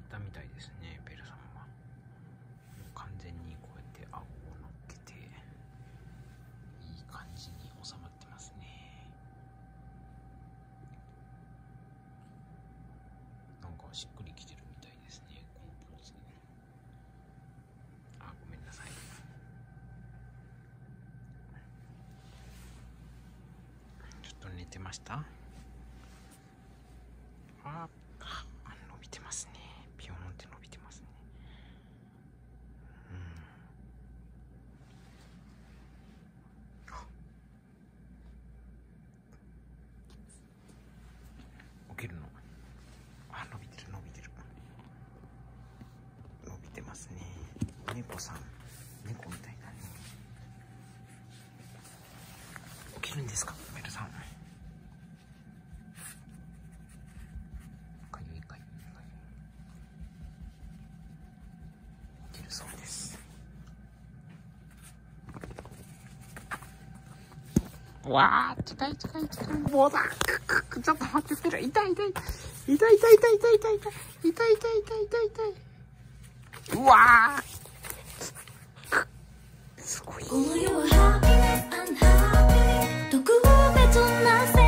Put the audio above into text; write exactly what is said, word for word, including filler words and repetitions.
ったみたいですね。ベルさんは完全にこうやって顎を乗っけていい感じに収まってますね。なんかしっくりきてるみたいですね、このポーズ。あ、ごめんなさい。ちょっと寝てました？あ、あ、伸びてますね。ピヨーンって伸びてますね。うん。起きるの？あ、伸びてる伸びてる。伸びてますね。猫さん、猫みたいなね。起きるんですか、ベルさん。かゆいかゆいかゆい。起きるそうです。わー、近い近い近い。もうだ。ちょっと待って、ベル。痛い痛い。痛い痛い痛い痛い痛い痛い。痛い痛い痛い痛い痛い痛い。うわー。すごい。この世はハッピーネスアンドハッピー。特別な